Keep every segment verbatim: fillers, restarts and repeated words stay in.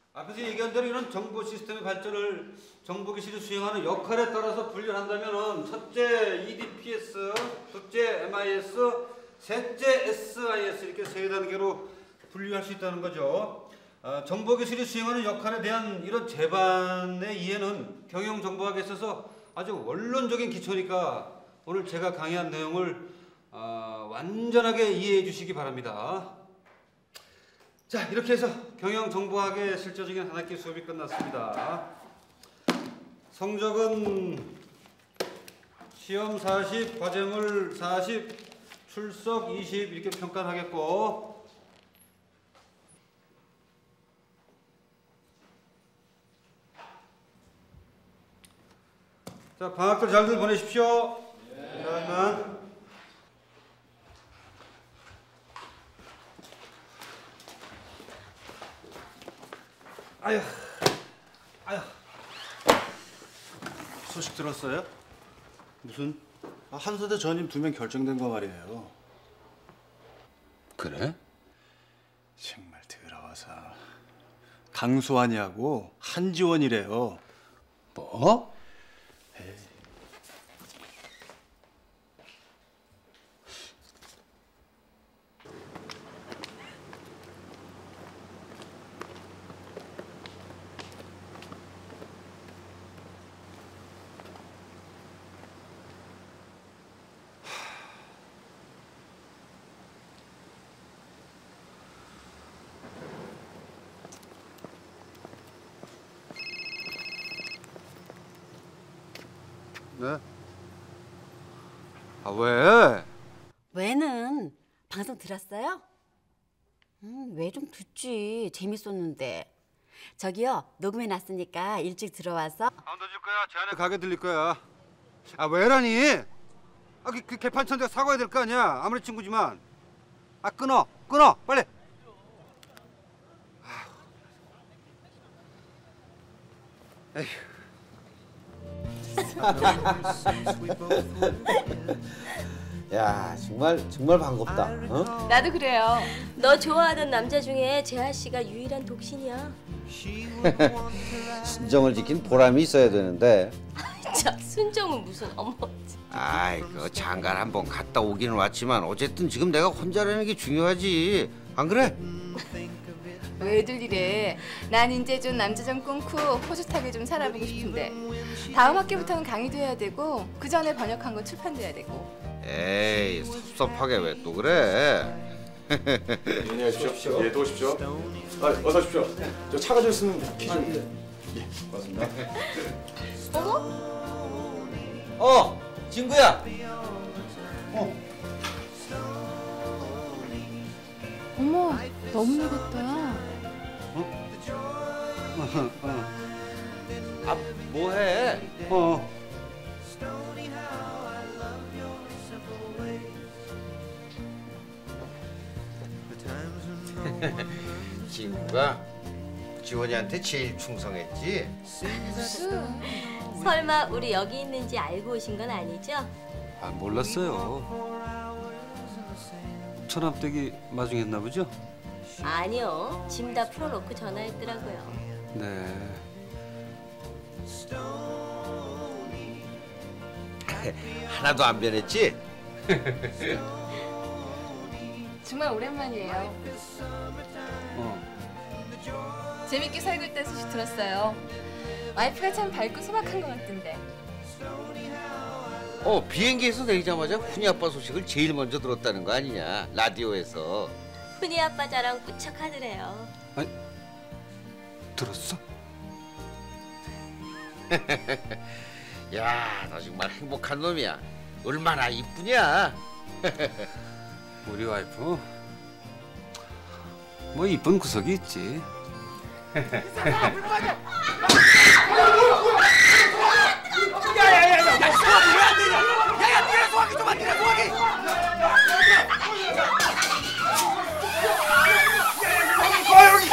앞에서 얘기한 대로 이런 정보 시스템의 발전을 정보기술이 수행하는 역할에 따라서 분류한다면은 첫째 이디피에스, 둘째 엠아이에스, 셋째 에스아이에스 이렇게 세 단계로 분류할 수 있다는 거죠. 아, 정보기술이 수행하는 역할에 대한 이런 제반의 이해는 경영정보학에 있어서 아주 원론적인 기초니까 오늘 제가 강의한 내용을 아, 완전하게 이해해 주시기 바랍니다. 자, 이렇게 해서 경영정보학의 실제적인 한 학기 수업이 끝났습니다. 성적은 시험 사십, 과제물 사십, 출석 이십 이렇게 평가를 하겠고, 자, 방학들 잘들 보내십시오. 네. 자, 아휴, 아휴. 소식 들었어요? 무슨? 아, 한서대 전임 두 명 결정된 거 말이에요. 그래? 정말 더러워서. 강소환이하고 한지원이래요. 뭐? 에이. 네? 아, 왜? 왜는 방송 들었어요? 음, 왜 좀 듣지. 재밌었는데. 저기요, 녹음해 놨으니까 일찍 들어와서. 안 들릴 거야. 제 안에 가게 들릴 거야. 아, 왜라니? 아, 그, 그 개판천대가 사과해야 될 거 아니야. 아무리 친구지만. 아, 끊어. 끊어. 빨리. 에휴. 야, 정말 정말 반갑다. 어? 나도 그래요. 너 좋아하던 남자 중에 재하 씨가 유일한 독신이야. 순정을 지킨 보람이 있어야 되는데. 자, 순정은 무슨 어머. 아이, 그 장가를 한번 갔다 오기는 왔지만 어쨌든 지금 내가 혼자라는 게 중요하지. 안 그래? 왜들 이래. 난 이제 좀 남자 좀 끊고 호젓하게 좀 살아보고 싶은데 다음 학기부터는 강의도 해야 되고 그 전에 번역한 거 출판돼야 되고. 에이, 섭섭하게 왜 또 그래? 안녕하십시오. 예, 도우십시오. 아, 어서 오십시오. 저 차가 좀 있으면 키 좀. 예, 고맙습니다. 어머? 어, 친구야. 어. 어머, 너무 늙었다. 아, 뭐해? 어. 친구가 지원이한테 제일 충성했지? 무슨? 설마 우리 여기 있는지 알고 오신 건 아니죠? 아, 몰랐어요. 처남댁이 마중했나 보죠? 아니요. 짐 다 풀어놓고 전화했더라고요. 네. 하나도 안 변했지? 정말 오랜만이에요. 어. 재밌게 살고 있다는 소식 들었어요. 와이프가 참 밝고 소박한 것 같던데. 어, 비행기에서 내리자마자 훈이 아빠 소식을 제일 먼저 들었다는 거 아니냐? 라디오에서. 훈이 아빠 자랑 무척 하더래요. 아니, 들었어? 야, 너 정말 행복한 놈이야. 얼마나 이쁘냐? 우리 와이프 뭐 이쁜 구석이 있지. 야야야야! 소화기 왜안 되냐? 야야, 니네 소화기 좀 안 되냐, 소화기! 아, 여기!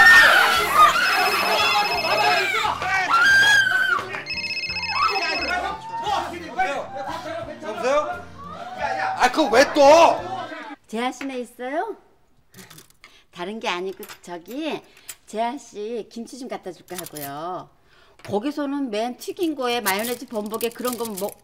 여보세요? 아, 그거 왜 또? 재하 씨네 있어요? 다른 게 아니고 저기 재한 씨 김치 좀 갖다 줄까 하고요. 거기서는 맨 튀긴 거에 마요네즈 범벅에 그런 건 뭐...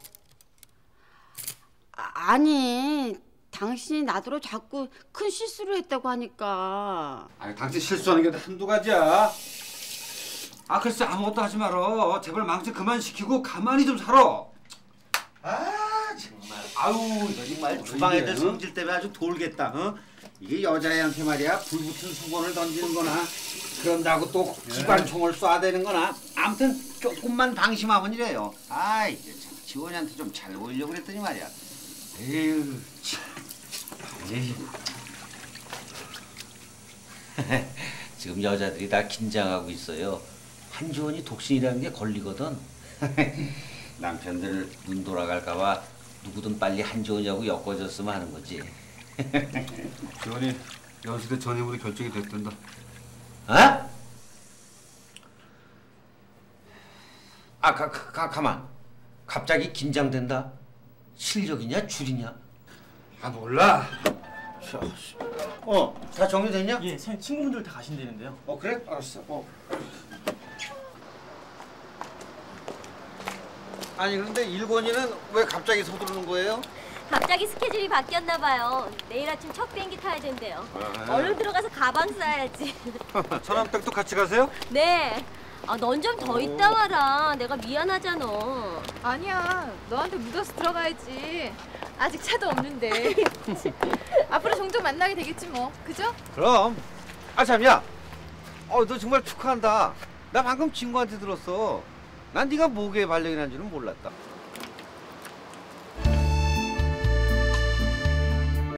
아, 아니 당신이 나더러 자꾸 큰 실수를 했다고 하니까. 아니 당신 실수하는 게 한두 가지야. 아 글쎄 아무것도 하지 말어. 제발 망치 그만 시키고 가만히 좀 살아. 아 정말 아우 이거 정말 주방 애들 성질 때문에 아주 돌겠다. 어? 이게 여자애한테 말이야 불붙은 수건을 던지는 거나 그런다고 또 기관총을 쏴대는 거나 아무튼 조금만 방심하면 이래요. 아 이제 참 지원이한테 좀 잘 보이려고 그랬더니 말이야. 에휴 참. 에휴. 지금 여자들이 다 긴장하고 있어요. 한지원이 독신이라는 게 걸리거든. 남편들 눈 돌아갈까봐 누구든 빨리 한지원이하고 엮어줬으면 하는 거지. 지원이 연수대 전임으로 결정이 됐단다. 어? 아, 가, 가, 가, 가만. 갑자기 긴장된다. 실력이냐, 줄이냐? 아 몰라. 어, 다 정리됐냐? 예, 선생님 친구분들 다 가신다는데요. 어, 그래? 알았어. 어. 아니, 그런데 일권이는 왜 갑자기 서두르는 거예요? 갑자기 스케줄이 바뀌었나 봐요. 내일 아침 첫 비행기 타야 된대요. 얼른 들어가서 가방 싸야지. 천암댁도 같이 가세요? 네. 아, 넌 좀 더 있다 와라. 내가 미안하잖아. 아니야. 너한테 묻어서 들어가야지. 아직 차도 없는데. 앞으로 종종 만나게 되겠지 뭐. 그죠? 그럼. 아, 참야. 어, 너 정말 축하한다. 나 방금 친구한테 들었어. 난 네가 목에 발령이 난 줄은 몰랐다.